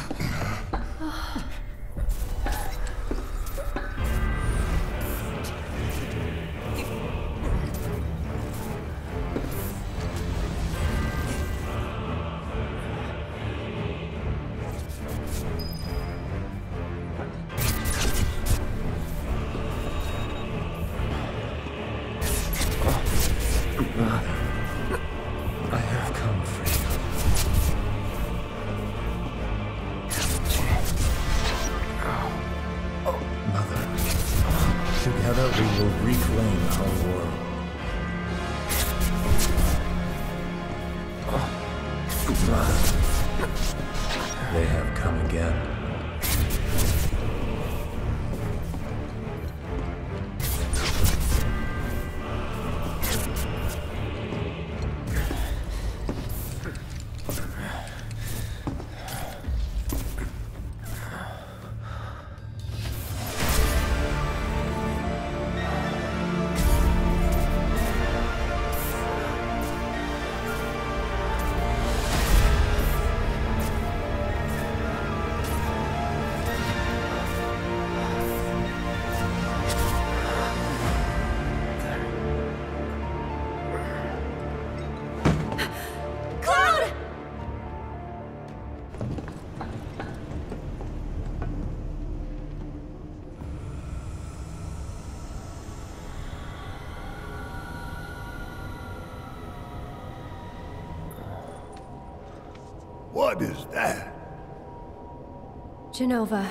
I have come for you. Mother, together we will reclaim our world. They have come again. What is that? Jenova.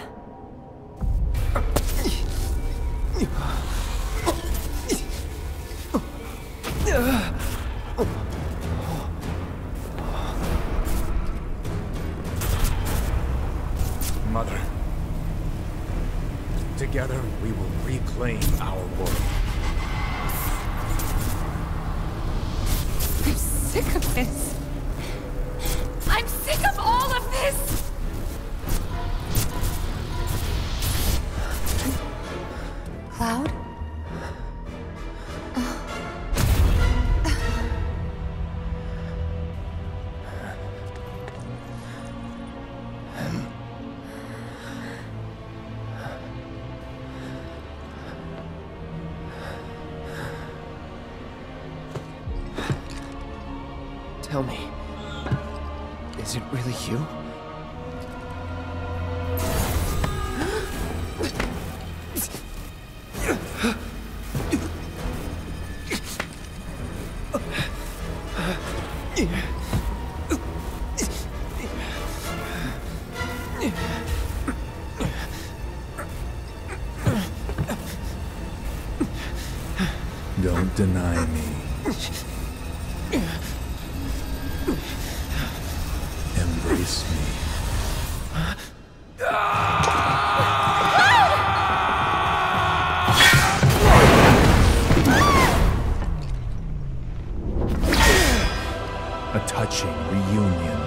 Mother, together we will reclaim our world. I'm sick of this. I'm sick of all of this! Cloud? Tell me, is it really you? Don't deny me. Embrace me. A touching reunion.